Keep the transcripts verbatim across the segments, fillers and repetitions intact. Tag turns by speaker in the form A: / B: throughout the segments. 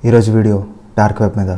A: ఈరోజు video dark web మీద.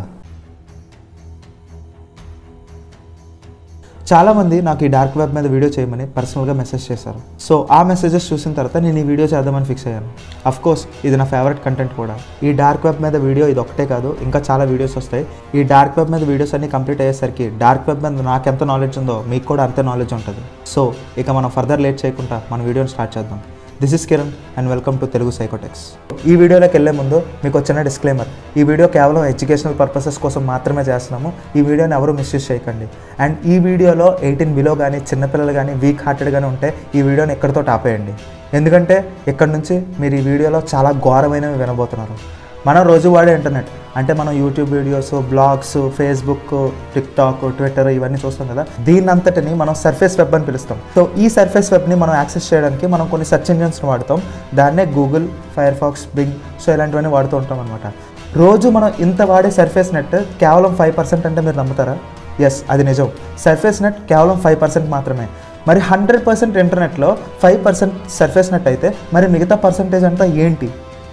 A: చాలామంది నాకు ఈ డార్క్ వెబ్ మీద వీడియో చేయమని పర్సనల్గా మెసేజ్ చేశారు. సో ఆ మెసేజెస్ చూసిన తర్వాత నేను ఈ వీడియో చేద్దామని ఫిక్స్ అయ్యాను. అఫ్ కోర్స్ ఇది నా ఫేవరెట్ కంటెంట్ కూడా. ఈ డార్క్ వెబ్ మీద వీడియో ఇది ఒకటే కాదు, ఇంకా చాలా వీడియోస్ వస్తాయి. ఈ డార్క్ వెబ్ మీద వీడియోస్ అన్ని కంప్లీట్ అయ్యేసరికి డార్క్ వెబ్ మీద నాకు ఎంత నాలెడ్జ్ ఉందో మీకు కూడా అంతే నాలెడ్జ్ ఉంటుంది. సో ఇక మనం ఫర్దర్ లేట్ చేయకుండా మన వీడియోని స్టార్ట్ చేద్దాం. This is Kiran and welcome to Telugu Psychotechs. ఈ వీడియోలోకి వెళ్ళే ముందు మీకు వచ్చిన డిస్క్లైమర్, ఈ వీడియో కేవలం ఎడ్యుకేషనల్ పర్పసెస్ కోసం మాత్రమే చేస్తున్నాము. ఈ వీడియోని ఎవరు మిస్యూజ్ చేయకండి. అండ్ ఈ వీడియోలో ఎయిటీన్ బిలో కానీ చిన్నపిల్లలు కానీ వీక్ హార్టెడ్ కానీ ఉంటే ఈ వీడియోని ఎక్కడితో ఆపేయండి. ఎందుకంటే ఇక్కడ నుంచి మీరు ఈ వీడియోలో చాలా ఘోరమైనవి వినబోతున్నారు. మనం రోజు వాడే ఇంటర్నెట్ అంటే మనం YouTube videos, blogs, Facebook, TikTok, Twitter ఇవన్నీ చూస్తాం కదా, దీని అంతటిని మనం సర్ఫేస్ వెబ్ అని పిలుస్తాం. సో ఈ సర్ఫేస్ వెబ్ని మనం యాక్సెస్ చేయడానికి మనం కొన్ని సెర్చ్ ఇంజిన్స్ని వాడతాం. దాన్నే Google, Firefox, Bing, so ఇలాంటివన్నీ వాడుతూ ఉంటాం అనమాట. రోజు మనం ఇంత వాడే సర్ఫేస్ నెట్ కేవలం ఫైవ్ పర్సెంట్ అంటే మీరు నమ్ముతారా? ఎస్, అది నిజం. సర్ఫేస్ నెట్ కేవలం ఫైవ్ పర్సెంట్ మాత్రమే. మరి హండ్రెడ్ పర్సెంట్ ఇంటర్నెట్లో ఫైవ్ పర్సెంట్ సర్ఫేస్ నెట్ అయితే మరి మిగతా పర్సెంటేజ్ అంతా ఏంటి?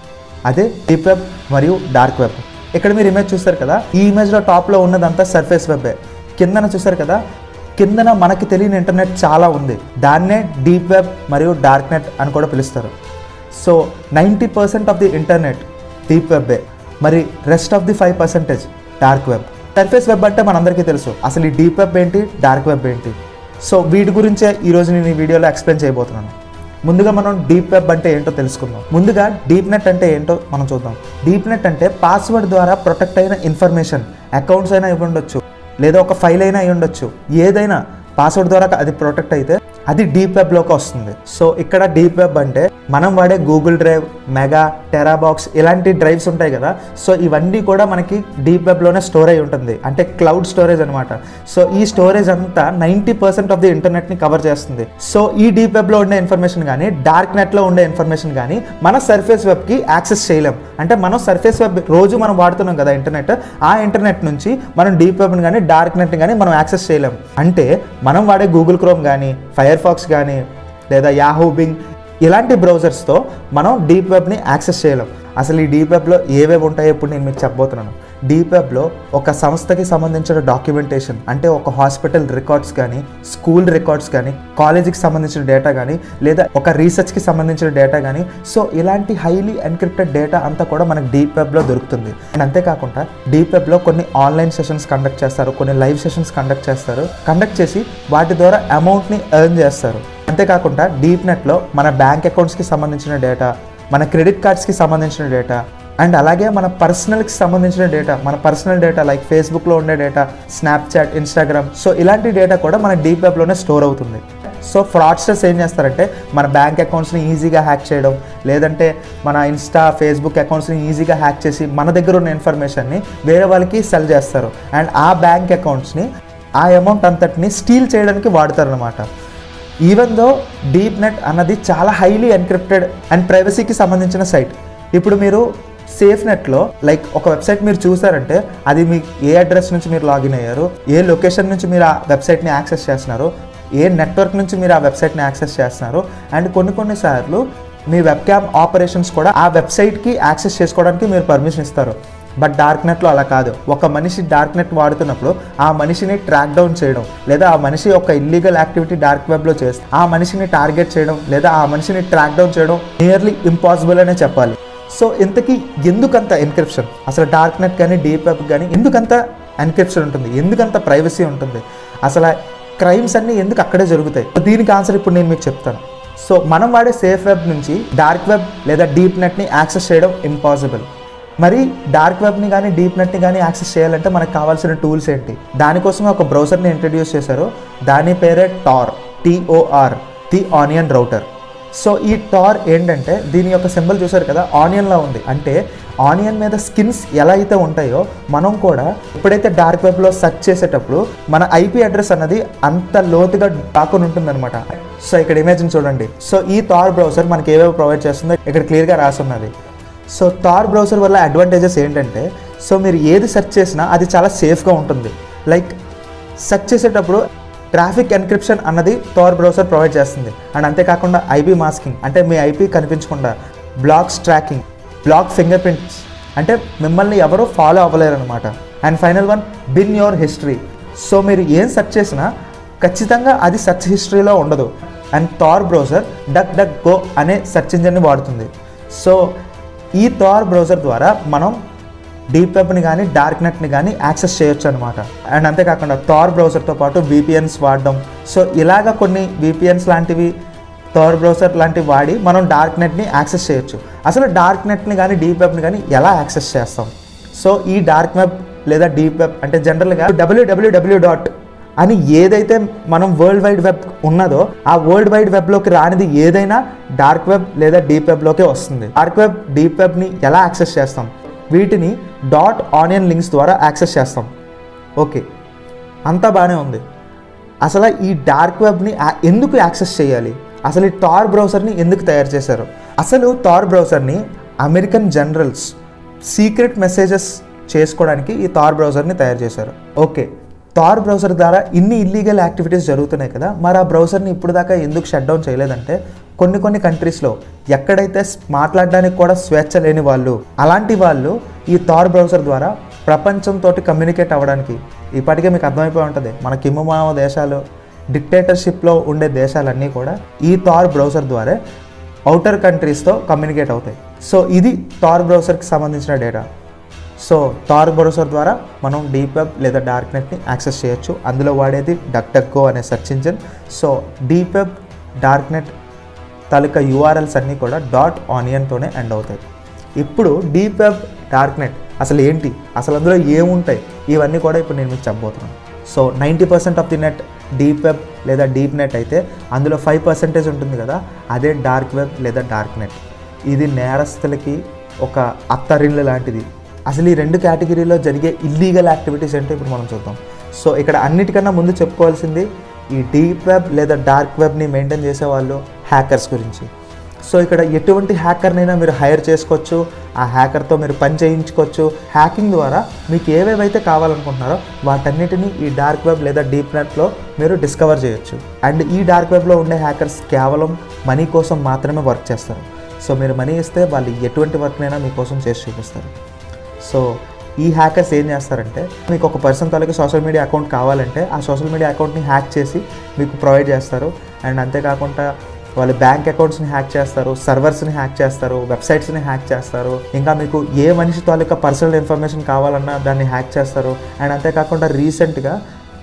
A: అదే డీప్ వెబ్ మరియు డార్క్ వెబ్. ఇక్కడ మీరు ఇమేజ్ చూస్తారు కదా, ఈ ఇమేజ్లో టాప్లో ఉన్నదంతా సర్ఫేస్ వెబ్బే. కిందన చూస్తారు కదా, కిందన మనకి తెలియని ఇంటర్నెట్ చాలా ఉంది. దాన్నే డీప్ వెబ్ మరియు డార్క్ నెట్ అని కూడా పిలుస్తారు. So ninety percent of the internet deep వెబ్బే, మరి rest of the five percentage dark web. Surface web అంటే మనందరికీ తెలుసు. అసలు ఈ డీప్ వెబ్ ఏంటి, డార్క్ వెబ్ ఏంటి? సో వీటి గురించే ఈరోజు నేను ఈ వీడియోలో ఎక్స్ప్లెయిన్ చేయబోతున్నాను. ముందుగా మనం డీప్ వెబ్ అంటే ఏంటో తెలుసుకుందాం. ముందుగా డీప్ నెట్ అంటే ఏంటో మనం చూద్దాం. డీప్ నెట్ అంటే పాస్వర్డ్ ద్వారా ప్రొటెక్ట్ అయిన ఇన్ఫర్మేషన్. అకౌంట్స్ అయినా ఇవి ఉండొచ్చు, లేదా ఒక ఫైల్ అయినా అయి ఉండొచ్చు. ఏదైనా పాస్వర్డ్ ద్వారా అది ప్రొటెక్ట్ అయితే అది డీప్ వెబ్లోకి వస్తుంది. సో ఇక్కడ డీప్ వెబ్ అంటే మనం వాడే గూగుల్ డ్రైవ్, మెగా, టెరాబాక్స్ ఇలాంటి డ్రైవ్స్ ఉంటాయి కదా, సో ఇవన్నీ కూడా మనకి డీప్ వెబ్లోనే స్టోర్ అయి ఉంటుంది. అంటే క్లౌడ్ స్టోరేజ్ అనమాట. సో ఈ స్టోరేజ్ అంతా నైంటీ పర్సెంట్ ఆఫ్ ది ఇంటర్నెట్ని కవర్ చేస్తుంది. సో ఈ డీప్ వెబ్లో ఉండే ఇన్ఫర్మేషన్ కానీ డార్క్ నెట్లో ఉండే ఇన్ఫర్మేషన్ కానీ మన సర్ఫేస్ వెబ్కి యాక్సెస్ చేయలేం. అంటే మనం సర్ఫేస్ వెబ్ రోజు మనం వాడుతున్నాం కదా ఇంటర్నెట్, ఆ ఇంటర్నెట్ నుంచి మనం డీప్ వెబ్ని కానీ డార్క్ నెట్ని కానీ మనం యాక్సెస్ చేయలేం. అంటే మనం వాడే గూగుల్ క్రోమ్ కానీ, ఫైర్ ఫాక్స్ కానీ, లేదా యాహూ, బింగ్ ఇలాంటి బ్రౌజర్స్తో మనం డీప్ వెబ్ని యాక్సెస్ చేయలేం. అసలు ఈ డీప్ వెబ్లో ఏవేవి ఉంటాయో ఇప్పుడు నేను మీకు చెప్పబోతున్నాను. డీప్ వెబ్లో ఒక సంస్థకి సంబంధించిన డాక్యుమెంటేషన్, అంటే ఒక హాస్పిటల్ రికార్డ్స్ కానీ, స్కూల్ రికార్డ్స్ కానీ, కాలేజీకి సంబంధించిన డేటా కానీ, లేదా ఒక రీసెర్చ్కి సంబంధించిన డేటా కానీ, సో ఇలాంటి హైలీ ఎన్క్రిప్టెడ్ డేటా అంతా కూడా మనకి డీప్ వెబ్లో దొరుకుతుంది. అండ్ అంతేకాకుండా డీప్ వెబ్లో కొన్ని ఆన్లైన్ సెషన్స్ కండక్ట్ చేస్తారు, కొన్ని లైవ్ సెషన్స్ కండక్ట్ చేస్తారు. కండక్ట్ చేసి వాటి ద్వారా అమౌంట్ని ఎర్న్ చేస్తారు. అంతేకాకుండా డీప్ నెట్లో మన బ్యాంక్ అకౌంట్స్కి సంబంధించిన డేటా, మన క్రెడిట్ కార్డ్స్కి సంబంధించిన డేటా, అండ్ అలాగే మన పర్సనల్కి సంబంధించిన డేటా, మన పర్సనల్ డేటా లైక్ ఫేస్బుక్లో ఉండే డేటా, స్నాప్చాట్, ఇన్స్టాగ్రామ్, సో ఇలాంటి డేటా కూడా మన డీప్ వెబ్లోనే స్టోర్ అవుతుంది. సో ఫ్రాడ్స్టర్స్ ఏం చేస్తారంటే మన బ్యాంక్ అకౌంట్స్ని ఈజీగా హ్యాక్ చేయడం, లేదంటే మన ఇన్స్టా, ఫేస్బుక్ అకౌంట్స్ని ఈజీగా హ్యాక్ చేసి మన దగ్గర ఉన్న ఇన్ఫర్మేషన్ని వేరే వాళ్ళకి సెల్ చేస్తారు. అండ్ ఆ బ్యాంక్ అకౌంట్స్ని, ఆ అమౌంట్ అంతటిని స్టీల్ చేయడానికి వాడతారనమాట. ఈవెన్ దో డీప్ నెట్ అన్నది చాలా హైలీ ఎన్క్రిప్టెడ్ అండ్ ప్రైవసీకి సంబంధించిన సైట్. ఇప్పుడు మీరు సేఫ్ నెట్లో లైక్ ఒక వెబ్సైట్ మీరు చూసారంటే అది మీ ఏ అడ్రస్ నుంచి మీరు లాగిన్ అయ్యారు, ఏ లొకేషన్ నుంచి మీరు ఆ వెబ్సైట్ని యాక్సెస్ చేస్తున్నారు, ఏ నెట్వర్క్ నుంచి మీరు ఆ వెబ్సైట్ని యాక్సెస్ చేస్తున్నారు, అండ్ కొన్ని కొన్నిసార్లు మీ వెబ్ క్యామ్ ఆపరేషన్స్ కూడా ఆ వెబ్సైట్కి యాక్సెస్ చేసుకోవడానికి మీరు పర్మిషన్ ఇస్తారు. బట్ డార్క్ నెట్లో అలా కాదు. ఒక మనిషి డార్క్ నెట్ వాడుతున్నప్పుడు ఆ మనిషిని ట్రాక్ డౌన్ చేయడం, లేదా ఆ మనిషి ఒక ఇల్లీగల్ యాక్టివిటీ డార్క్ వెబ్లో చేస్తే ఆ మనిషిని టార్గెట్ చేయడం, లేదా ఆ మనిషిని ట్రాక్ డౌన్ చేయడం నియర్లీ ఇంపాసిబుల్ అనే చెప్పాలి. సో ఇంతకీ ఎందుకంత ఎన్క్రిప్షన్? అసలు డార్క్ నెట్ కానీ డీప్ వెబ్ కానీ ఎందుకంత ఎన్క్రిప్షన్ ఉంటుంది, ఎందుకంత ప్రైవసీ ఉంటుంది, అసలు క్రైమ్స్ అన్నీ ఎందుకు అక్కడే జరుగుతాయి? దీనికి ఆన్సర్ ఇప్పుడు నేను మీకు చెప్తాను. సో మనం వాడే సేఫ్ వెబ్ నుంచి డార్క్ వెబ్ లేదా డీప్ నెట్ని యాక్సెస్ చేయడం ఇంపాసిబుల్. మరి డార్క్ వెబ్ని కానీ డీప్ నెట్ని కానీ యాక్సెస్ చేయాలంటే మనకు కావాల్సిన టూల్స్ ఏంటి? దానికోసం ఒక బ్రౌజర్ని ఇంట్రడ్యూస్ చేశారు. దాని పేరే Tor, TOR, the onion router. So ఈ టార్ ఏంటంటే దీని యొక్క సింబల్ చూసారు కదా, ఆనియన్లా ఉంది. అంటే ఆనియన్ మీద స్కిన్స్ ఎలా అయితే ఉంటాయో మనం కూడా ఎప్పుడైతే డార్క్ వెబ్లో సెర్చ్ చేసేటప్పుడు మన ఐపీ అడ్రస్ అన్నది అంత లోతుగా దాక్కుని ఉంటుందన్నమాట. సో ఇక్కడ ఇమేజ్ని చూడండి. సో ఈ టార్ బ్రౌజర్ మనకి ఏవేవి ప్రొవైడ్ చేస్తుందో ఇక్కడ క్లియర్గా రాసున్నది. సో టార్ బ్రౌజర్ వల్ల అడ్వాంటేజెస్ ఏంటంటే, సో మీరు ఏది సెర్చ్ చేసినా అది చాలా సేఫ్గా ఉంటుంది. లైక్ సెర్చ్ చేసేటప్పుడు ట్రాఫిక్ ఎన్క్రిప్షన్ అన్నది టార్ బ్రౌజర్ ప్రొవైడ్ చేస్తుంది. అండ్ అంతేకాకుండా ఐపీ మాస్కింగ్, అంటే మీ ఐపీ కనిపించకుండా, blocks tracking, block fingerprints, అంటే మిమ్మల్ని ఎవరో ఫాలో అవ్వలేరు అనమాట. And final one, bin your history. So మీరు ఏం సెర్చ్ చేసినా ఖచ్చితంగా అది సెర్చ్ హిస్టరీలో ఉండదు. And Tor browser duck Duck Go అనే సెర్చ్ ఇంజిన్ని వాడుతుంది. సో ఈ థార్ బ్రౌజర్ ద్వారా మనం డీప్ వెబ్ని కానీ డార్క్ నెట్ని కానీ యాక్సెస్ చేయొచ్చు అనమాట. అండ్ అంతేకాకుండా థార్ బ్రౌజర్తో పాటు విపిఎన్స్ వాడడం, సో ఇలాగ కొన్ని విపిఎన్స్ లాంటివి థార్ బ్రౌజర్ లాంటివి వాడి మనం డార్క్ నెట్ని యాక్సెస్ చేయొచ్చు. అసలు డార్క్ నెట్ని కానీ డీప్ వెబ్ని కానీ ఎలా యాక్సెస్ చేస్తాం? సో ఈ డార్క్ వెబ్ లేదా డీప్ వెబ్ అంటే జనరల్గా డబ్ల్యూడబ్ల్యూడబ్ల్యూ డాట్ అని ఏదైతే మనం వరల్డ్ వైడ్ వెబ్ ఉన్నదో ఆ వరల్డ్ వైడ్ వెబ్లోకి రానిది ఏదైనా డార్క్ వెబ్ లేదా డీప్ వెబ్లోకే వస్తుంది. డార్క్ వెబ్ డీప్ వెబ్ని ఎలా యాక్సెస్ చేస్తాం? వీటిని డాట్ ఆనియన్ లింక్స్ ద్వారా యాక్సెస్ చేస్తాం. ఓకే, అంతా బాగానే ఉంది. అసలు ఈ డార్క్ వెబ్ని ఎందుకు యాక్సెస్ చేయాలి? అసలు ఈ థార్ బ్రౌజర్ని ఎందుకు తయారు చేశారు? అసలు థార్ బ్రౌజర్ని అమెరికన్ జనరల్స్ సీక్రెట్ మెసేజెస్ చేసుకోవడానికి ఈ థార్ బ్రౌజర్ని తయారు చేశారు. ఓకే, థార్ బ్రౌజర్ ద్వారా ఇన్ని ఇల్లీగల్ యాక్టివిటీస్ జరుగుతున్నాయి కదా, మరి ఆ బ్రౌజర్ని ఇప్పుడు దాకా ఎందుకు షట్ డౌన్ చేయలేదంటే కొన్ని కొన్ని కంట్రీస్లో ఎక్కడైతే మాట్లాడడానికి కూడా స్వేచ్ఛ లేని వాళ్ళు, అలాంటి వాళ్ళు ఈ థార్ బ్రౌజర్ ద్వారా ప్రపంచంతో కమ్యూనికేట్ అవ్వడానికి, ఇప్పటికే మీకు అర్థమైపోయి ఉంటుంది మన కిమ్ముమావ దేశాలు, డిక్టేటర్షిప్లో ఉండే దేశాలన్నీ కూడా ఈ థార్ బ్రౌజర్ ద్వారా అవుటర్ కంట్రీస్తో కమ్యూనికేట్ అవుతాయి. సో ఇది థార్ బ్రౌజర్కి సంబంధించిన డేటా. సో థార్ బ్రౌజర్ ద్వారా మనం డీప్ వెబ్ లేదా డార్క్ నెట్ని యాక్సెస్ చేయొచ్చు. అందులో వాడేది డక్ డక్ గో అనే search engine. So deep web dark net తాలూకా యూఆర్ఎల్స్ అన్నీ కూడా డాట్ ఆనియన్తోనే ఎండ్ అవుతాయి. ఇప్పుడు డీప్ వెబ్ డార్క్ నెట్ అసలు ఏంటి, అసలు అందులో ఏముంటాయి, ఇవన్నీ కూడా ఇప్పుడు నేను మీకు చెప్పబోతున్నాను. So ninety percent of the net deep web లేదా డీప్ నెట్ అయితే అందులో ఫైవ్ పర్సెంటేజ్ ఉంటుంది కదా, అదే డార్క్ వెబ్ లేదా డార్క్ నెట్. ఇది నేరస్తులకి ఒక అత్తరిల్లు లాంటిది. అసలు ఈ రెండు కేటగిరీలో జరిగే ఇల్లీగల్ యాక్టివిటీస్ ఏంటో ఇప్పుడు మనం చూద్దాం. సో ఇక్కడ అన్నిటికన్నా ముందు చెప్పుకోవాల్సింది ఈ డీప్ వెబ్ లేదా డార్క్ వెబ్ని మెయింటైన్ చేసేవాళ్ళు హ్యాకర్స్ గురించి. సో ఇక్కడ ఎటువంటి హ్యాకర్నైనా మీరు హైర్ చేసుకోవచ్చు, ఆ హ్యాకర్తో మీరు పని చేయించుకోవచ్చు. హ్యాకింగ్ ద్వారా మీకు ఏవేవైతే కావాలనుకుంటున్నారో వాటన్నిటిని ఈ డార్క్ వెబ్ లేదా డీప్ నెట్లో మీరు డిస్కవర్ చేయొచ్చు. అండ్ ఈ డార్క్ వెబ్లో ఉండే హ్యాకర్స్ కేవలం మనీ కోసం మాత్రమే వర్క్ చేస్తారు. సో మీరు మనీ ఇస్తే వాళ్ళు ఎటువంటి వర్క్నైనా మీకోసం చేసి చూపిస్తారు. సో ఈ హ్యాకర్స్ ఏం చేస్తారంటే, మీకు ఒక పర్సన్ తాలూకు సోషల్ మీడియా అకౌంట్ కావాలంటే ఆ సోషల్ మీడియా అకౌంట్ని హ్యాక్ చేసి మీకు ప్రొవైడ్ చేస్తారు. అండ్ అంతేకాకుండా వాళ్ళు బ్యాంక్ అకౌంట్స్ని హ్యాక్ చేస్తారు, సర్వర్స్ని హ్యాక్ చేస్తారు, వెబ్సైట్స్ని హ్యాక్ చేస్తారు. ఇంకా మీకు ఏ మనిషి తాలూకా పర్సనల్ ఇన్ఫర్మేషన్ కావాలన్నా దాన్ని హ్యాక్ చేస్తారు. అండ్ అంతేకాకుండా రీసెంట్గా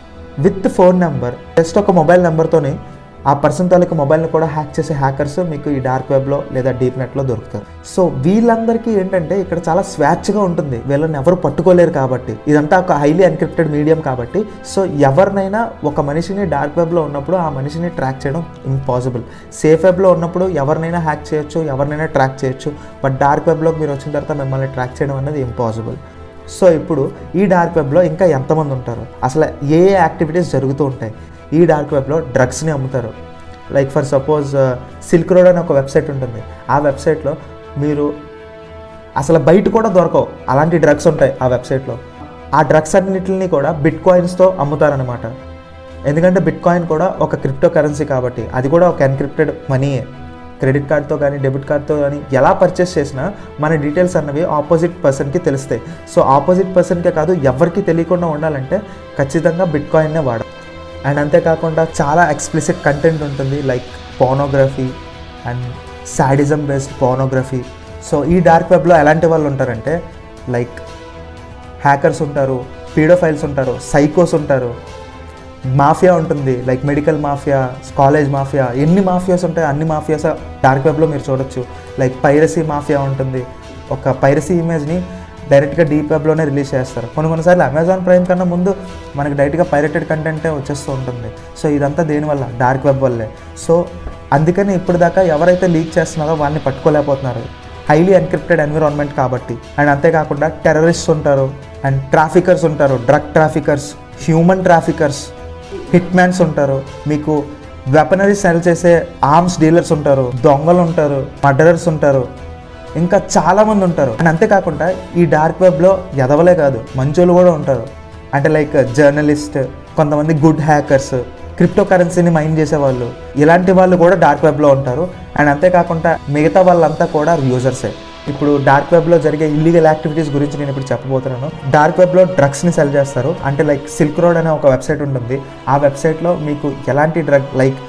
A: విత్ ఫోన్ నెంబర్, జస్ట్ ఒక మొబైల్ నెంబర్తోని ఆ పర్సన్ తాలూకు మొబైల్ని కూడా హ్యాక్ చేసే హ్యాకర్స్ మీకు ఈ డార్క్ వెబ్లో లేదా డీప్ నెట్లో దొరుకుతారు. సో వీళ్ళందరికీ ఏంటంటే ఇక్కడ చాలా స్వేచ్ఛగా ఉంటుంది, వీళ్ళని ఎవరు పట్టుకోలేరు కాబట్టి. ఇదంతా ఒక హైలీ ఎన్క్రిప్టెడ్ మీడియం కాబట్టి సో ఎవరినైనా ఒక మనిషిని డార్క్ వెబ్లో ఉన్నప్పుడు ఆ మనిషిని ట్రాక్ చేయడం ఇంపాసిబుల్. సేఫ్ వెబ్లో ఉన్నప్పుడు ఎవరినైనా హ్యాక్ చేయొచ్చు, ఎవరినైనా ట్రాక్ చేయొచ్చు. బట్ డార్క్ వెబ్లోకి మీరు వచ్చిన తర్వాత మిమ్మల్ని ట్రాక్ చేయడం అనేది ఇంపాసిబుల్. సో ఇప్పుడు ఈ డార్క్ వెబ్లో ఇంకా ఎంతమంది ఉంటారు, అసలు ఏ ఏ యాక్టివిటీస్ జరుగుతూ ఉంటాయి? ఈ డార్క్ వెబ్లో డ్రగ్స్ని అమ్ముతారు. Like for suppose Silk Road అని ఒక వెబ్సైట్ ఉంటుంది. ఆ వెబ్సైట్లో మీరు అసలు బయట కూడా దొరకవు అలాంటి డ్రగ్స్ ఉంటాయి ఆ వెబ్సైట్లో. ఆ డ్రగ్స్ అన్నిటిని కూడా బిట్ కాయిన్స్తో అమ్ముతారనమాట. ఎందుకంటే బిట్ కాయిన్ కూడా ఒక క్రిప్టో కరెన్సీ కాబట్టి అది కూడా ఒక ఎన్క్రిప్టెడ్ మనీయే. క్రెడిట్ కార్డ్తో కానీ డెబిట్ కార్డ్తో కానీ ఎలా పర్చేస్ చేసినా మన డీటెయిల్స్ అన్నవి ఆపోజిట్ పర్సన్కి తెలుస్తాయి. సో ఆపోజిట్ పర్సన్కే కాదు ఎవరికి తెలియకుండా ఉండాలంటే ఖచ్చితంగా బిట్ కాయిన్నే వాడాలి. అండ్ అంతేకాకుండా చాలా ఎక్స్ప్లిసిట్ కంటెంట్ ఉంటుంది, like pornography and sadism based pornography. So ఈ డార్క్ వెబ్లో ఎలాంటి వాళ్ళు ఉంటారంటే లైక్ హ్యాకర్స్ ఉంటారు, పీడోఫైల్స్ ఉంటారు, సైకోస్ ఉంటారు, మాఫియా ఉంటుంది, like medical mafia, college mafia, ఎన్ని మాఫియాస్ ఉంటాయి అన్ని మాఫియాస్ డార్క్ వెబ్లో మీరు చూడొచ్చు. లైక్ పైరసీ మాఫియా ఉంటుంది, ఒక పైరసీ ఇమేజ్ని డైరెక్ట్గా డీప్ వెబ్లోనే రిలీజ్ చేస్తారు. కొన్ని కొన్నిసార్లు అమెజాన్ ప్రైమ్ కన్నా ముందు మనకి డైరెక్ట్గా పైరేటెడ్ కంటెంటే వచ్చేస్తూ ఉంటుంది. సో ఇదంతా దేనివల్ల? డార్క్ వెబ్ వల్లే. సో అందుకని ఇప్పుడు దాకా ఎవరైతే లీక్ చేస్తున్నారో వాళ్ళని పట్టుకోలేకపోతున్నారు, హైలీ ఎన్క్రిప్టెడ్ ఎన్విరాన్మెంట్ కాబట్టి. అండ్ అంతేకాకుండా టెర్రరిస్ట్స్ ఉంటారు, అండ్ ట్రాఫికర్స్ ఉంటారు, drug traffickers, human traffickers, hit mans ఉంటారు, మీకు వెపనరీ సెల్ చేసే ఆర్మ్స్ డీలర్స్ ఉంటారు, దొంగలు ఉంటారు, మర్డరర్స్ ఉంటారు, ఇంకా చాలామంది ఉంటారు. అండ్ అంతేకాకుండా ఈ డార్క్ వెబ్లో ఎదవలే కాదు మంచోళ్ళు కూడా ఉంటారు. అంటే లైక్ జర్నలిస్ట్, కొంతమంది గుడ్ హ్యాకర్స్, క్రిప్టో కరెన్సీని మైన్ చేసేవాళ్ళు, ఇలాంటి వాళ్ళు కూడా డార్క్ వెబ్లో ఉంటారు. అండ్ అంతేకాకుండా మిగతా వాళ్ళంతా కూడా యూజర్సే. ఇప్పుడు డార్క్ వెబ్లో జరిగే ఇల్లీగల్ యాక్టివిటీస్ గురించి నేను ఇప్పుడు చెప్పబోతున్నాను. డార్క్ వెబ్లో డ్రగ్స్ని సెల్ చేస్తారు. అంటే లైక్ సిల్క్ రోడ్ అనే ఒక వెబ్సైట్ ఉంటుంది. ఆ వెబ్సైట్లో మీకు ఎలాంటి డ్రగ్ లైక్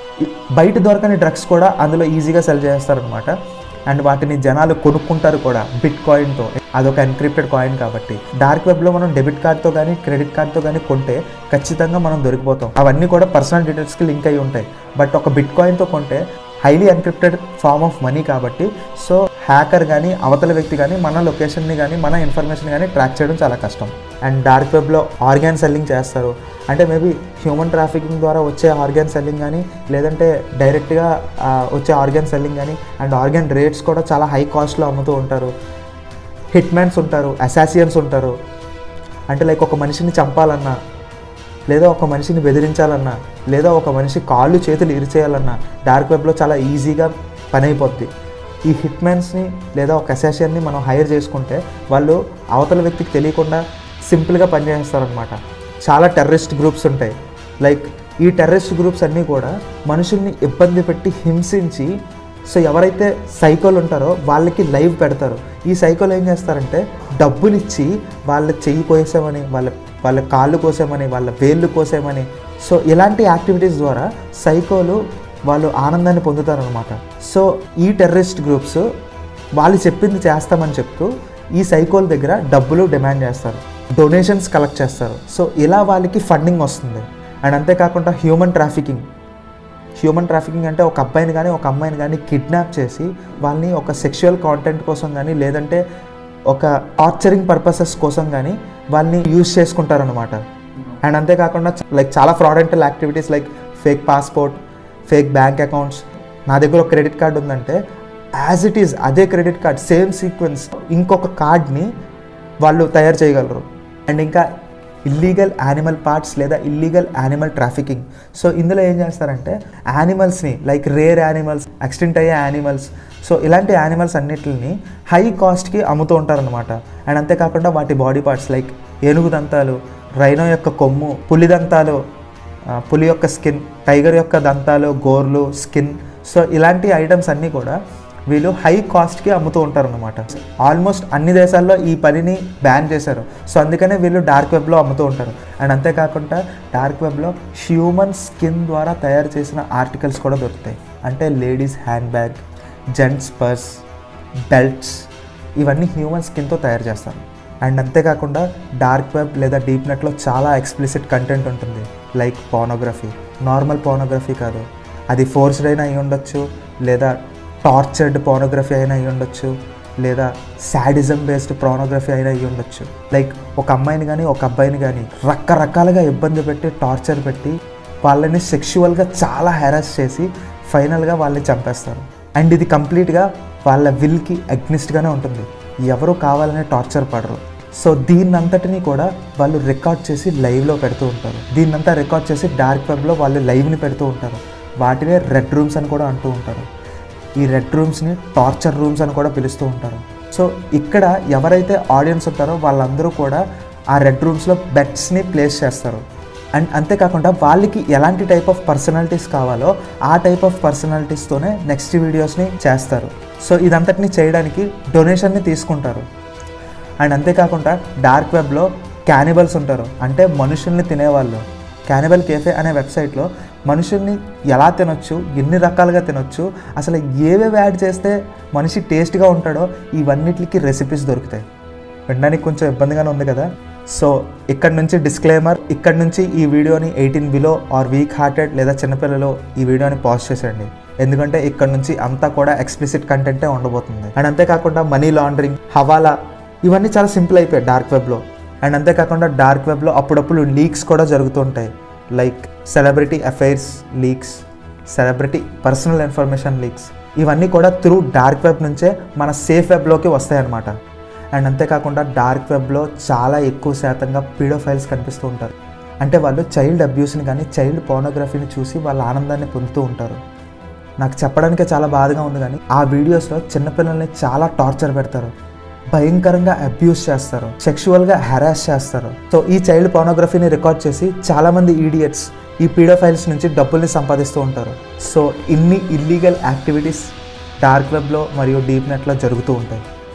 A: బయట దొరకని డ్రగ్స్ కూడా అందులో ఈజీగా సెల్ చేస్తారనమాట. అండ్ వాటిని జనాలు కొనుక్కుంటారు కూడా బిట్ కాయిన్తో. అదొక ఎన్క్రిప్టెడ్ కాయిన్ కాబట్టి డార్క్ వెబ్లో మనం డెబిట్ కార్డ్తో కానీ క్రెడిట్ కార్డ్తో కానీ కొంటే ఖచ్చితంగా మనం దొరికిపోతాం. అవన్నీ కూడా పర్సనల్ డీటెయిల్స్కి లింక్ అయ్యి ఉంటాయి. బట్ ఒక బిట్ కాయిన్తో కొంటే highly encrypted form of money కాబట్టి సో హ్యాకర్ కానీ అవతల వ్యక్తి కానీ మన లొకేషన్ని కానీ మన ఇన్ఫర్మేషన్ కానీ ట్రాక్ చేయడం చాలా కష్టం. అండ్ డార్క్ వెబ్లో ఆర్గాన్ సెల్లింగ్ చేస్తారు. అంటే మేబీ హ్యూమన్ ట్రాఫికింగ్ ద్వారా వచ్చే ఆర్గాన్ సెల్లింగ్ కానీ లేదంటే డైరెక్ట్గా వచ్చే ఆర్గాన్ సెల్లింగ్ కానీ అండ్ ఆర్గాన్ రేట్స్ కూడా చాలా హై కాస్ట్లో అమ్ముతూ ఉంటారు. హిట్మ్యాన్స్ ఉంటారు, అసాసియన్స్ ఉంటారు. అంటే లైక్ ఒక మనిషిని చంపాలన్నా లేదా ఒక మనిషిని బెదిరించాలన్నా లేదా ఒక మనిషి కాళ్ళు చేతులు ఇరిచేయాలన్నా డార్క్ వెబ్లో చాలా ఈజీగా పని అయిపోద్ది. ఈ హిట్మ్యాన్స్ని లేదా ఒక అసాసియన్ని మనం హైర్ చేసుకుంటే వాళ్ళు అవతల వ్యక్తికి తెలియకుండా సింపుల్గా పనిచేస్తారనమాట. చాలా టెర్రరిస్ట్ గ్రూప్స్ ఉంటాయి. లైక్ ఈ టెర్రరిస్ట్ గ్రూప్స్ అన్నీ కూడా మనుషుల్ని ఇబ్బంది పెట్టి హింసించి సో ఎవరైతే సైకోలు ఉంటారో వాళ్ళకి లైవ్ పెడతారు. ఈ సైకోలు ఏం చేస్తారంటే డబ్బునిచ్చి వాళ్ళ చెయ్యి కోసేమని, వాళ్ళ వాళ్ళ కాళ్ళు కోసేమని, వాళ్ళ వేళ్ళు కోసేమని సో ఇలాంటి యాక్టివిటీస్ ద్వారా సైకోలు వాళ్ళు ఆనందాన్ని పొందుతారనమాట. సో ఈ టెర్రరిస్ట్ గ్రూప్స్ వాళ్ళు చెప్పింది చేస్తామని చెప్తూ ఈ సైకోల దగ్గర డబ్బులు డిమాండ్ చేస్తారు, డొనేషన్స్ కలెక్ట్ చేస్తారు. సో ఇలా వాళ్ళకి ఫండింగ్ వస్తుంది. అండ్ అంతేకాకుండా హ్యూమన్ ట్రాఫికింగ్ హ్యూమన్ ట్రాఫికింగ్ అంటే ఒక అబ్బాయిని కానీ ఒక అమ్మాయిని కానీ కిడ్నాప్ చేసి వాళ్ళని ఒక సెక్షువల్ కాంటెంట్ కోసం కానీ లేదంటే ఒక టార్చరింగ్ పర్పసెస్ కోసం కానీ వాళ్ళని యూజ్ చేసుకుంటారనమాట. అండ్ అంతేకాకుండా లైక్ చాలా fraudulent activities like fake passport, fake bank accounts. నా దగ్గర ఒక క్రెడిట్ కార్డ్ ఉందంటే యాజ్ ఇట్ ఈజ్ అదే క్రెడిట్ కార్డ్ సేమ్ సీక్వెన్స్ ఇంకొక కార్డ్ని వాళ్ళు తయారు చేయగలరు. అండ్ ఇంకా ఇల్లీగల్ యానిమల్ పార్ట్స్ లేదా ఇల్లీగల్ యానిమల్ ట్రాఫికింగ్. సో ఇందులో ఏం చేస్తారంటే యానిమల్స్ని లైక్ రేర్ యానిమల్స్, ఎక్స్టింక్ట్ అయ్యే యానిమల్స్ సో ఇలాంటి యానిమల్స్ అన్నిటిని హై కాస్ట్కి అమ్ముతూ ఉంటారనమాట. అండ్ అంతేకాకుండా వాటి బాడీ పార్ట్స్ లైక్ ఏనుగు దంతాలు, రైనో యొక్క కొమ్ము, పులి దంతాలు, పులి యొక్క స్కిన్, టైగర్ యొక్క దంతాలు, గోర్లు, స్కిన్ సో ఇలాంటి ఐటమ్స్ అన్నీ కూడా వీళ్ళు హై కాస్ట్కి అమ్ముతూ ఉంటారనమాట. ఆల్మోస్ట్ అన్ని దేశాల్లో ఈ పనిని బ్యాన్ చేశారు. సో అందుకనే వీళ్ళు డార్క్ వెబ్లో అమ్ముతూ ఉంటారు. అండ్ అంతేకాకుండా డార్క్ వెబ్లో హ్యూమన్ స్కిన్ ద్వారా తయారు చేసిన ఆర్టికల్స్ కూడా దొరుకుతాయి. అంటే ladies handbag, gents purse, belts ఇవన్నీ హ్యూమన్ స్కిన్తో తయారు చేస్తారు. అండ్ అంతేకాకుండా డార్క్ వెబ్ లేదా డీప్ నెట్లో చాలా ఎక్స్ప్లిసిట్ కంటెంట్ ఉంటుంది. లైక్ పోర్నోగ్రఫీ, నార్మల్ పోర్నోగ్రఫీ కాదు, అది ఫోర్స్డ్ అయినా అయి ఉండొచ్చు, లేదా టార్చర్డ్ పోర్నోగ్రఫీ అయినా అయి ఉండొచ్చు, లేదా సాడిజం బేస్డ్ పోర్నోగ్రఫీ అయినా అయి ఉండొచ్చు. లైక్ ఒక అమ్మాయిని కానీ ఒక అబ్బాయిని కానీ రకరకాలుగా ఇబ్బంది పెట్టి టార్చర్ పెట్టి వాళ్ళని సెక్షువల్గా చాలా హెరాస్ చేసి ఫైనల్గా వాళ్ళని చంపేస్తారు. అండ్ ఇది కంప్లీట్గా వాళ్ళ విల్కి అగ్నిస్ట్గానే ఉంటుంది. ఎవరు కావాలనే టార్చర్ పడరు. సో దీన్నంతటినీ కూడా వాళ్ళు రికార్డ్ చేసి లైవ్లో పెడుతూ ఉంటారు. దీన్నంతా రికార్డ్ చేసి డార్క్ వెబ్లో వాళ్ళు లైవ్ని పెడుతూ ఉంటారు. వాటినే రెడ్ రూమ్స్ అని కూడా అంటూ ఉంటారు. ఈ రెడ్ రూమ్స్ని టార్చర్ రూమ్స్ అని కూడా పిలుస్తూ ఉంటారు. సో ఇక్కడ ఎవరైతే ఆడియన్స్ ఉంటారో వాళ్ళందరూ కూడా ఆ రెడ్ రూమ్స్లో బెట్స్ని ప్లేస్ చేస్తారు. అండ్ అంతేకాకుండా వాళ్ళకి ఎలాంటి టైప్ ఆఫ్ పర్సనాలిటీస్ కావాలో ఆ టైప్ ఆఫ్ పర్సనాలిటీస్తోనే నెక్స్ట్ వీడియోస్ని చేస్తారు. సో ఇదంతటిని చేయడానికి డొనేషన్ని తీసుకుంటారు. అండ్ అంతేకాకుండా డార్క్ వెబ్లో క్యానిబల్స్ ఉంటారు, అంటే మనుషుల్ని తినేవాళ్ళు. క్యానిబల్ కేఫే అనే వెబ్సైట్లో మనుషుల్ని ఎలా తినొచ్చు, ఎన్ని రకాలుగా తినొచ్చు, అసలు ఏవేవి యాడ్ చేస్తే మనిషి టేస్ట్గా ఉంటాడో ఇవన్నిటికి రెసిపీస్ దొరుకుతాయి. వినడానికి కొంచెం ఇబ్బందిగానే ఉంది కదా. సో ఇక్కడ నుంచి డిస్క్లైమర్, ఇక్కడ నుంచి ఈ వీడియోని eighteen below or weak hearted లేదా చిన్నపిల్లలు ఈ వీడియోని పాజ్ చేసేయండి. ఎందుకంటే ఇక్కడ నుంచి అంతా కూడా ఎక్స్ప్లిసిట్ కంటెంటే ఉండబోతుంది. అండ్ అంతేకాకుండా మనీ లాండరింగ్, హవాలా ఇవన్నీ చాలా సింపుల్ అయిపోయాయి డార్క్ వెబ్లో. అండ్ అంతేకాకుండా డార్క్ వెబ్లో అప్పుడప్పుడు లీక్స్ కూడా జరుగుతుంటాయి. Like celebrity affairs leaks, celebrity personal information leaks ఇవన్నీ కూడా త్రూ డార్క్ వెబ్ నుంచే మన సేఫ్ వెబ్లోకి వస్తాయన్నమాట. అండ్ అంతేకాకుండా డార్క్ వెబ్లో చాలా ఎక్కువ శాతంగా పీడోఫైల్స్ కనిపిస్తూ ఉంటారు. అంటే వాళ్ళు చైల్డ్ అబ్యూస్ని కానీ చైల్డ్ పోర్నోగ్రఫీని చూసి వాళ్ళ ఆనందాన్ని పొందుతూ ఉంటారు. నాకు చెప్పడానికే చాలా బాధగా ఉంది, కానీ ఆ వీడియోస్లో చిన్నపిల్లల్ని చాలా టార్చర్ పెడతారు, భయంకరంగా అబ్యూస్ చేస్తారు, సెక్షువల్గా హెరాస్ చేస్తారు. సో ఈ చైల్డ్ పోర్నోగ్రఫీని రికార్డ్ చేసి చాలామంది ఈడియట్స్ ఈ పీడోఫైల్స్ నుంచి డబ్బుల్ని సంపాదిస్తూ ఉంటారు. సో ఇన్ని ఇల్లీగల్ యాక్టివిటీస్ డార్క్ వెబ్లో మరియు డీప్ నెట్లో జరుగుతూ ఉంటాయి.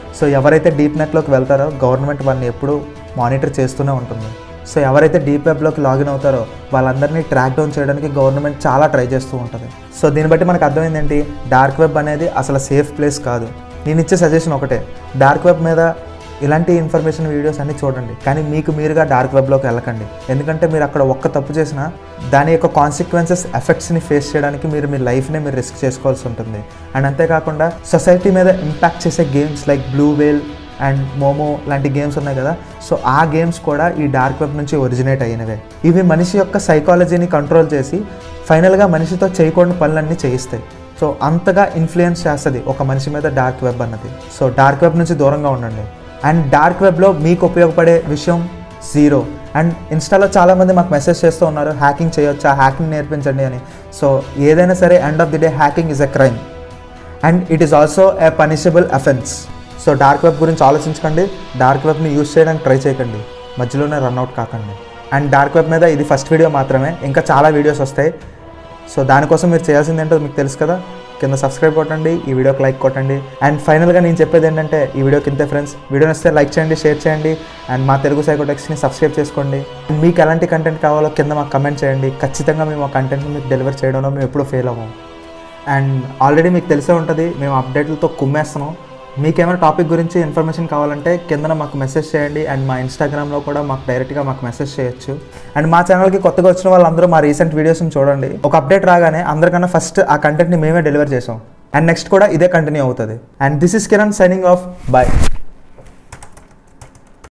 A: సో ఎవరైతే డీప్ నెట్లోకి వెళ్తారో గవర్నమెంట్ వాళ్ళని ఎప్పుడూ మానిటర్ చేస్తూనే ఉంటుంది. సో ఎవరైతే డీప్ వెబ్లోకి లాగిన్ అవుతారో వాళ్ళందరినీ ట్రాక్ డౌన్ చేయడానికి గవర్నమెంట్ చాలా ట్రై చేస్తూ ఉంటుంది. సో దీన్ని బట్టి మనకు అర్థమైంది ఏంటి, డార్క్ వెబ్ అనేది అసలు సేఫ్ ప్లేస్ కాదు. నేను ఇచ్చే సజెషన్ ఒకటే, డార్క్ వెబ్ మీద ఇలాంటి ఇన్ఫర్మేషన్ వీడియోస్ అన్నీ చూడండి, కానీ మీకు మీరుగా డార్క్ వెబ్లోకి వెళ్ళకండి. ఎందుకంటే మీరు అక్కడ ఒక్క తప్పు చేసినా దాని యొక్క కాన్సిక్వెన్సెస్ ఎఫెక్ట్స్ని ఫేస్ చేయడానికి మీరు మీ లైఫ్ని మీరు రిస్క్ చేసుకోవాల్సి ఉంటుంది. అండ్ అంతేకాకుండా సొసైటీ మీద ఇంపాక్ట్ చేసే games like Blue Whale and Momo లాంటి గేమ్స్ ఉన్నాయి కదా, సో ఆ గేమ్స్ కూడా ఈ డార్క్ వెబ్ నుంచి ఒరిజినేట్ అయినవే. ఇవి మనిషి యొక్క సైకాలజీని కంట్రోల్ చేసి ఫైనల్గా మనిషితో చేయకూడని పనులన్నీ చేయిస్తాయి. సో అంతగా ఇన్ఫ్లుయెన్స్ చేస్తుంది ఒక మనిషి మీద డార్క్ వెబ్ అన్నది. సో డార్క్ వెబ్ నుంచి దూరంగా ఉండండి. అండ్ డార్క్ వెబ్లో మీకు ఉపయోగపడే విషయం జీరో. అండ్ ఇన్స్టాలో చాలామంది మాకు మెసేజ్ చేస్తూ ఉన్నారు, హ్యాకింగ్ చేయొచ్చా, హ్యాకింగ్ నేర్పించండి అని. సో ఏదైనా సరే end of the day hacking is a crime and it is also a punishable offence. So dark web గురించి ఆలోచించకండి, డార్క్ వెబ్ని యూజ్ చేయడానికి ట్రై చేయకండి, మధ్యలోనే రన్అట్ కాకండి. అండ్ డార్క్ వెబ్ మీద ఇది ఫస్ట్ వీడియో మాత్రమే, ఇంకా చాలా వీడియోస్ వస్తాయి. సో దానికోసం మీరు చేయాల్సింది ఏంటో మీకు తెలుసు కదా, కింద సబ్స్క్రైబ్ కొట్టండి, ఈ వీడియోకి లైక్ కొట్టండి. అండ్ ఫైనల్గా నేను చెప్పేది ఏంటంటే ఈ వీడియో కింద ఫ్రెండ్స్, వీడియో నచ్చితే లైక్ చేయండి, షేర్ చేయండి. అండ్ మా తెలుగు సైకోటెక్స్ని సబ్స్క్రైబ్ చేసుకోండి. మీకు ఎలాంటి కంటెంట్ కావాలో కింద మాకు కమెంట్ చేయండి. ఖచ్చితంగా మేము ఆ కంటెంట్ని మీకు డెలివర్ చేయడంలో మేము ఎప్పుడూ ఫెయిల్ అవ్వం. అండ్ ఆల్రెడీ మీకు తెలిసే ఉంటుంది, మేము అప్డేట్లతో కుమ్మేస్తున్నాం. మీకేమైనా టాపిక్ గురించి ఇన్ఫర్మేషన్ కావాలంటే కింద మాకు మెసేజ్ చేయండి. అండ్ మా ఇన్స్టాగ్రామ్లో కూడా మాకు డైరెక్ట్గా మాకు మెసేజ్ చేయొచ్చు. అండ్ మా ఛానల్కి కొత్తగా వచ్చిన వాళ్ళందరూ మా రీసెంట్ వీడియోస్ని చూడండి. ఒక అప్డేట్ రాగానే అందరికన్నా ఫస్ట్ ఆ కంటెంట్ని మేమే డెలివర్ చేసాం. అండ్ నెక్స్ట్ కూడా ఇదే కంటిన్యూ అవుతుంది. And this is Kiran signing off, bye.